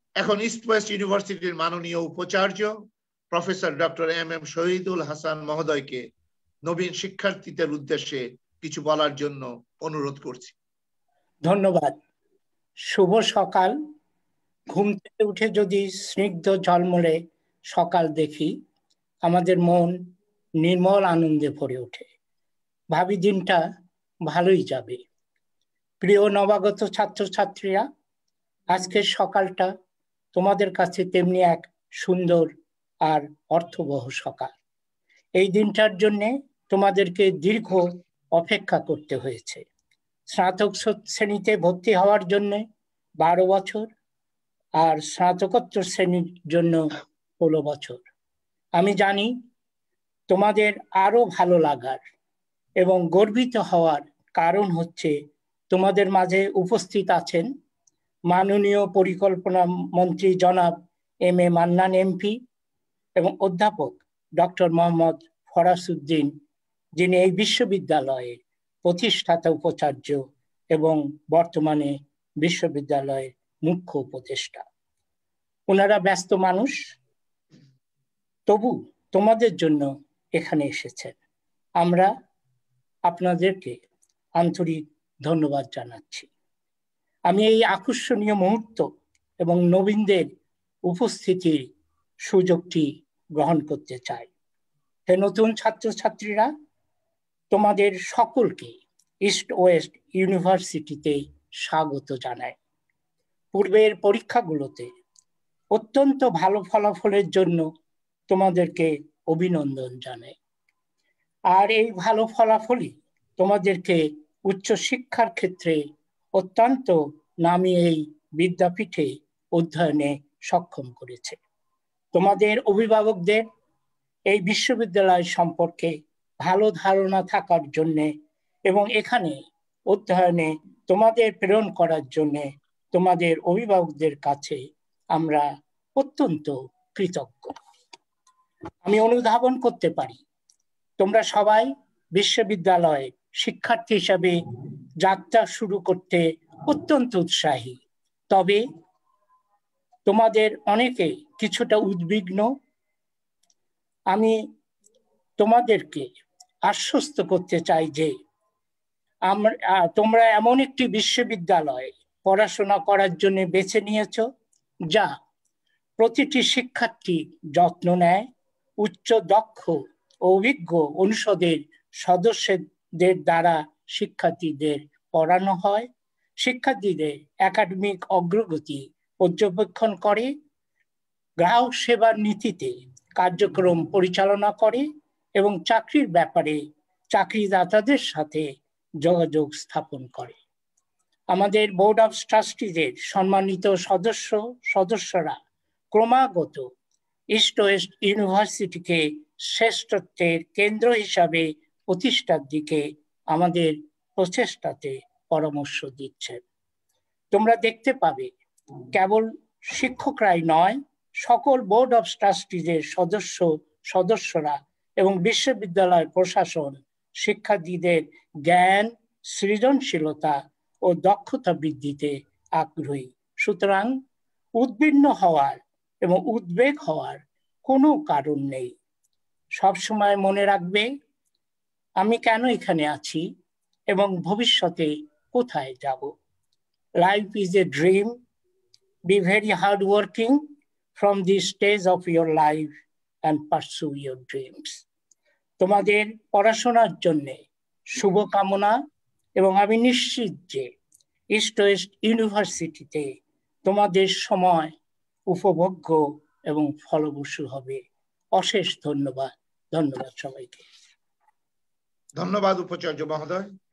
এখন east West ইউনিভার্সিটির মাননীয় উপাচার্য professor doctor M Shahidul Hasan মহোদয়কে নবীন শিক্ষার্থীদের উদ্দেশ্যে কিছু বলার জন্য অনুরোধ করছি। ধন্যবাদ। শুভ সকাল। ঘুম থেকে উঠে যদি স্নিগ্ধ ঝলমলে সকাল দেখি, আমাদের মন নির্মল আনন্দে ভরে ওঠে। ভাবি দিনটা ভালোই যাবে। প্রিয় নবাগত ছাত্রছাত্রীরা, আজকের সকালটা তোমাদের কাছে তেমনি এক সুন্দর আর অর্থবহ সকাল। এই দিনটার জন্য তোমাদেরকে দীর্ঘ অপেক্ষা করতে হয়েছে। স্নাতক শ্রেণীতে ভর্তি হওয়ার জন্য 12 বছর আর স্নাতকোত্তর শ্রেণীর জন্য 16 বছর। আমি জানি তোমাদের আরো ভালো লাগার এবং গর্বিত হওয়ার কারণ হচ্ছে তোমাদের মাঝে উপস্থিত আছেন মাননীয় পরিকল্পনা মন্ত্রী জনাব এম.এ. মান্নান এমপি এবং অধ্যাপক ডক্টর মোহাম্মদ ফরাসউদ্দিন, যিনি এই বিশ্ববিদ্যালয়ের প্রতিষ্ঠাতা উপাচার্য এবং বর্তমানে বিশ্ববিদ্যালয়ের মুখ্য উপদেষ্টা। ওনারা ব্যস্ত মানুষ, তবু তোমাদের জন্য এখানে এসেছেন। আমরা আপনাদেরকে আন্তরিক ধন্যবাদ জানাচ্ছি। আমি এই আকর্ষণীয় মুহূর্ত এবং নবীনদের উপস্থিতির সুযোগটি গ্রহণ করতে চাই। হে নতুন ছাত্রছাত্রীরা, তোমাদের সকলকে ইস্ট ওয়েস্ট ইউনিভার্সিটিতে স্বাগত জানাই। পূর্বের পরীক্ষাগুলোতে অত্যন্ত ভালো ফলাফলের জন্য তোমাদেরকে অভিনন্দন জানাই। আর এই ভালো ফলাফলই তোমাদেরকে উচ্চশিক্ষার ক্ষেত্রে অত্যন্ত নামী এই বিদ্যাপীঠে অধ্যয়নে সক্ষম করেছে। তোমাদের অভিভাবকদের এই বিশ্ববিদ্যালয় সম্পর্কে ভালো ধারণা থাকার জন্যে এবং এখানে অধ্যয়নে তোমাদের প্রেরণ করার জন্যে তোমাদের অভিভাবকদের কাছে আমরা অত্যন্ত কৃতজ্ঞ। আমি অনুধাবন করতে পারি তোমরা সবাই বিশ্ববিদ্যালয়ে শিক্ষার্থী হিসাবে যাত্রা শুরু করতে অত্যন্ত উৎসাহী। তবে তোমাদের অনেকে কিছুটা উদ্বিগ্ন। আমি তোমাদেরকে আশ্বস্ত করতে চাই যে তোমরা এমন একটি বিশ্ববিদ্যালয়ে পড়াশোনা করার জন্য বেছে নিয়েছো যা প্রতিটি শিক্ষার্থী যত্ন নেয়, উচ্চ দক্ষ ও অভিজ্ঞ অনুষদের সদস্যদের দ্বারা শিক্ষার্থীদের পড়ানো হয়, শিক্ষার্থীদের একাডেমিক অগ্রগতি পর্যবেক্ষণ করে, গ্রাহক সেবার নীতিতে কার্যক্রম পরিচালনা করে এবং চাকরির ব্যাপারে চাকরিদাতাদের সাথে যোগাযোগ স্থাপন করে। আমাদের বোর্ড অফ ট্রাস্টিজের সম্মানিত সদস্যরা ক্রমাগত ইস্ট ওয়েস্ট ইউনিভার্সিটিকে শ্রেষ্ঠত্বের কেন্দ্র হিসাবে প্রতিষ্ঠার দিকে আমাদের প্রচেষ্টাতে পরামর্শ দিচ্ছেন। তোমরা দেখতে পাবে কেবল শিক্ষকরাই নয়, সকল বোর্ড অফ ট্রাস্টিজের সদস্যরা এবং বিশ্ববিদ্যালয় প্রশাসন শিক্ষার্থীদের জ্ঞান, সৃজনশীলতা ও দক্ষতা বৃদ্ধিতে আগ্রহী। সুতরাং উদ্বিগ্ন হওয়ার এবং উদ্বেগ হওয়ার কোনো কারণ নেই। সবসময় মনে রাখবে আমি কেন এখানে আছি এবং ভবিষ্যতে কোথায় যাব। Life is a dream. Be very hard working from the stage of your life and pursue your dreams. তোমাদের পড়াশোনার জন্যে শুভকামনা এবং আমি নিশ্চিত যে ইস্ট ওয়েস্ট ইউনিভার্সিটিতে তোমাদের সময় উপভোগ্য এবং ফলবসু হবে। অশেষ ধন্যবাদ। ধন্যবাদ সবাইকে। ধন্যবাদ উপাচার্য মহোদয়।